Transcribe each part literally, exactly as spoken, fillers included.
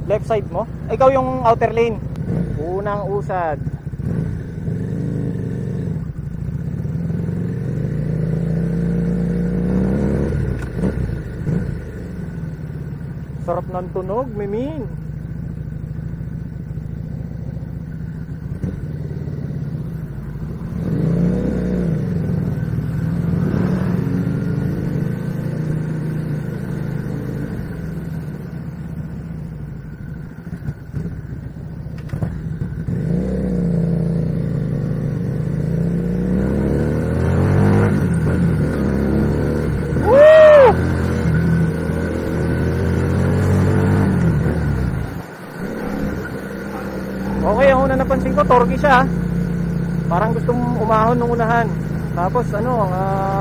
Left side mo? Ikaw yung outer lane. Unang usad. Sarap ng tunog, Mimin. Okay, ang una napansin ko, torque siya. Parang gusto mong umahon nung unahan. Tapos ano, uh,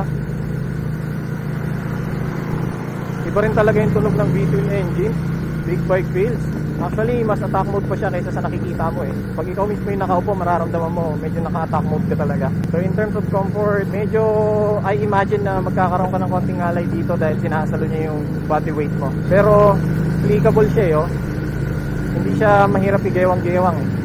iba rin talaga yung tunog ng V twin engine. Big bike feels. Actually, mas attack mode pa siya kaysa sa nakikita mo eh. Pag ikaw mismo yung nakaupo, mararamdaman mo, medyo naka-attack mode ka talaga. So in terms of comfort, medyo I imagine na magkakaroon ka ng konting alay dito dahil sinasalo niya yung body weight mo. Pero clickable siya eh, oh. Hindi siya mahirap igewang-gewang eh.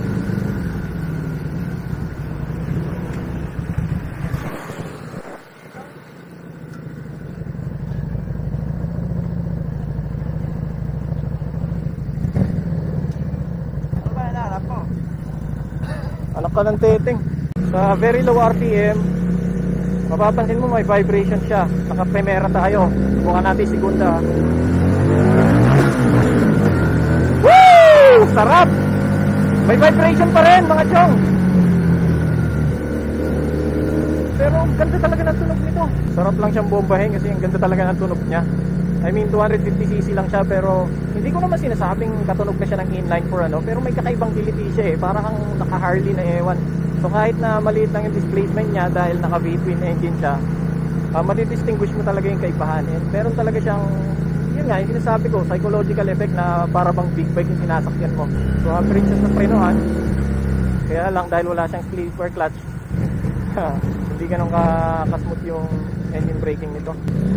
Anak ka ng teteng. Sa very low R P M, mapapansin mo may vibration siya. Naka-primera tayo. Subukan natin segunda. Woo! Sarap! May vibration pa rin mga chong. Pero ganda talaga ng tunog nito. Sarap lang siyang bombahin kasi ang ganda talaga ng tunog niya. I mean two fifty c c lang siya, pero hindi ko naman sinasabing katunog na siya ng inline four ano, pero may kakaibang kiliti siya eh, para kang naka Harley na ewan. So kahit na maliit lang yung displacement niya dahil naka V twin engine siya, uh, matidistinguish mo talaga yung kaibahan. And meron talaga siyang, yun nga, yung sinasabi ko, psychological effect na para bang big bike yung sinasakyan mo. So ang princess na prenohan, kaya lang dahil wala siyang sleeper clutch, hindi ganun ka kasmooth yung engine braking nito.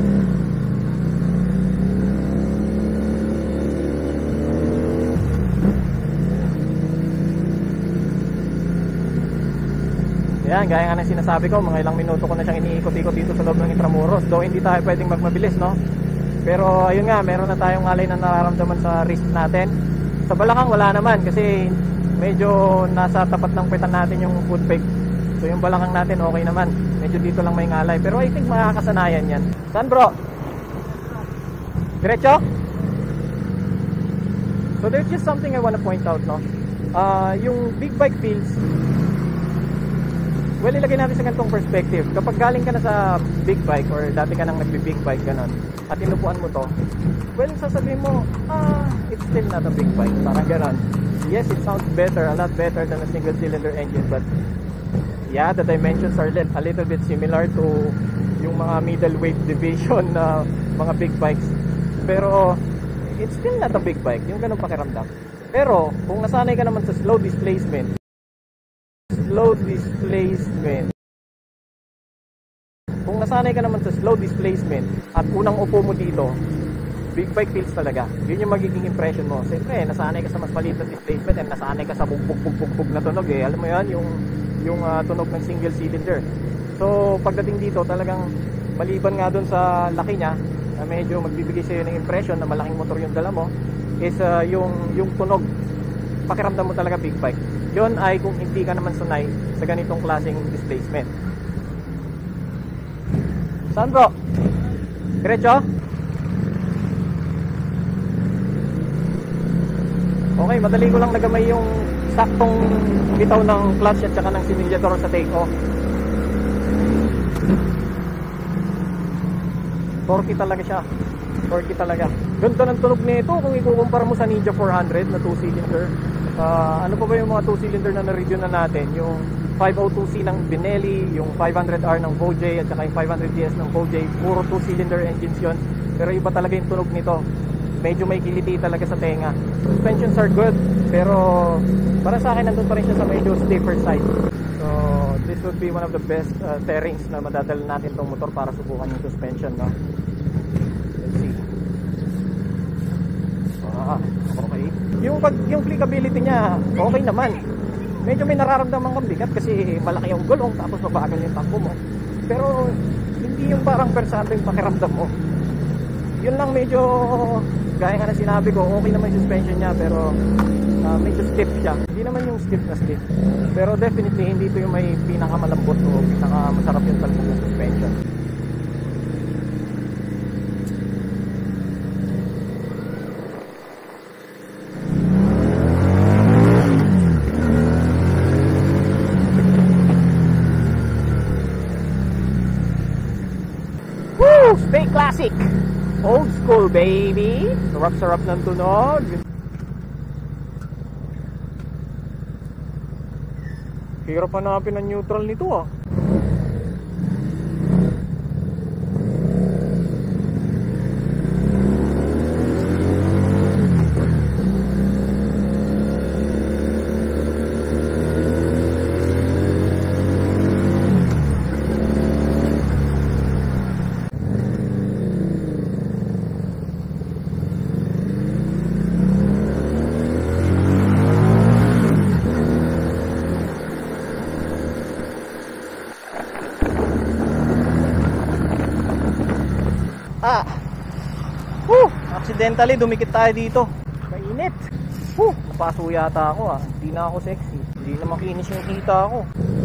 Yan, gaya nga ng sinasabi ko, mga ilang minuto ko na siyang iniikot-ikot dito sa loob ng Intramuros. Though hindi tayo pwedeng magmabilis, no? Pero ayun nga, meron na tayong alay na nararamdaman sa wrist natin. Sa balakang wala naman kasi medyo nasa tapat ng petan natin yung foot peg. So yung balakang natin okay naman. Medyo dito lang may ngalay. Pero I think makakasanayan yan. Saan bro? Diretso? So there's just something I wanna point out, no? Uh, yung big bike feels, well, ilagay natin sa ganitong perspective. Kapag galing ka na sa big bike or dati ka nang nagbi-big bike ganon, at inupuan mo to, well, sasabihin mo, ah, it's still not a big bike. Parang ganon. Yes, it sounds better, a lot better than a single cylinder engine, but yeah, the dimensions are a little bit similar to yung mga middleweight division na mga big bikes. Pero it's still not a big bike, yung ganong pakiramdam. Pero kung nasanay ka naman sa slow displacement, slow displacement. Kung nasanay ka naman sa slow displacement at unang upo mo dito, big bike feels talaga. Yun yung magiging impression mo. Siyempre, nasanay ka sa mas maliit na displacement and nasanay ka sa bugbog-bugbog na tunog eh. Alam mo yan, yung, yung uh, tunog ng single cylinder. So, pagdating dito, talagang maliban nga dun sa laki niya, na medyo magbibigay sa'yo ng impression na malaking motor yung dala mo, is uh, yung, yung tunog. Pakiramdam mo talaga big bike. Yun ay kung hindi ka naman sanay sa ganitong klaseng displacement. Saan bro? Diretso? Okay, madali ko lang nagamay yung saktong bitaw ng clutch at saka ng similyator sa take off. Torque talaga siya. Torque talaga. Ganda ng tunog nito kung ikukumpara mo sa Ninja four hundred na two cylinder. Uh, ano pa ba yung mga two cylinder na na-review na natin? Yung five oh two C ng Benelli, yung five hundred R ng Bojay, at saka yung five hundred D S ng Bojay. Puro two cylinder engines yun. Pero iba talaga yung tunog nito. Medyo may kiliti talaga sa tenga. Suspensions are good, pero para sa akin nandun pa rin siya sa medyo stiffer side. So this would be one of the best uh, pairings na madadala natin tong motor para subukan yung suspension, no? Let's see. Ah, okay. Yung pag yung clickability niya, okay naman. Medyo may nararamdaman kang bigat kasi malaki yung gulong tapos mabagal yung takbo mo. Pero hindi yung parang persado yung pakiramdam mo. Yun lang medyo, gaya nga na sinabi ko, okay naman yung suspension niya pero uh, medyo stiff siya. Hindi naman yung stiff na stiff. Pero definitely hindi ito yung may pinakamalambot o pinakamasarap yung talbog ng suspension. Stay classic, old school baby. Sarap-sarap ng tunog. Hirap hanapin ang neutral nito ah. Ah, Woo! Accidentally dumikit tayo dito. Mainit. Woo! Napaso yata ako ah. Hindi na ako sexy. Hindi na makinis yung kita ako.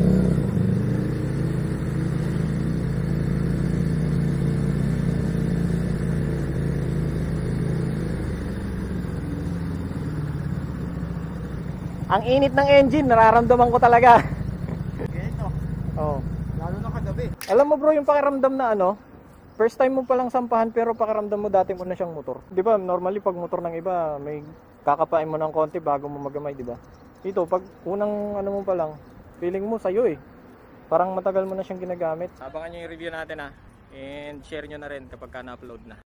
Ang init ng engine, nararamdaman ko talaga. Ganito. Oh. Lalo na kagabi. Alam mo bro, yung pakiramdam na ano, first time mo palang sampahan pero pakiramdam mo dati mo na siyang motor. 'Di ba? Normally pag motor ng iba, may kakapain mo ng konti bago mo magamay, 'di ba? Dito pag unang ano mo pa lang, feeling mo sayo eh. Parang matagal mo na siyang ginagamit. Abangan niyo yung review natin ah. And share niyo na rin kapag ka na-upload na.